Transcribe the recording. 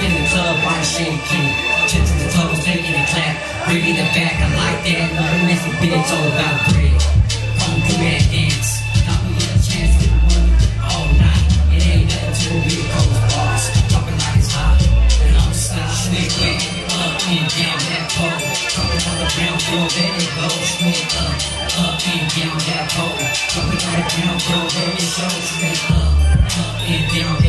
in the club, body shaking. Chips to the toes, taking a clap. Bring it back, I like that. No messy bitch, all about bread. Come do that dance. Now we get a chance to the money all night. It ain't nothing to me, cold bars. Dropping like it's hot. And I'm style. Swing quick, up and down that pole. Dropping on the ground floor, there it goes. Swing up and down that pole. Dropping on the ground floor, there it goes. Swing up and down.